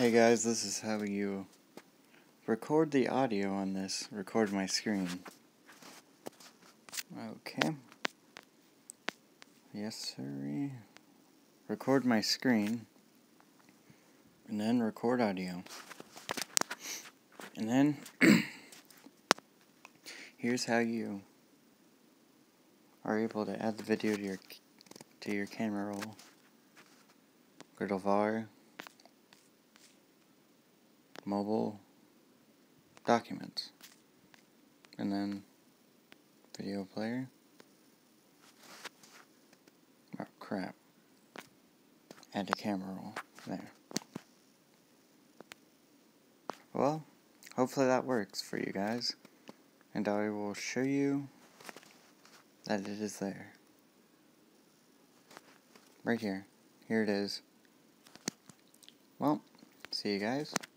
Hey guys, this is how you record the audio on this RecordMyScreen. Okay. Yes, sir. Record my screen, and then record audio. And then, here's how you are able to add the video to your camera roll. Go to VAR, Mobile, Documents, and then Video Player. Oh crap. Add to camera roll. There. Well, hopefully that works for you guys. And I will show you that it is there. Right here. Here it is. Well, see you guys.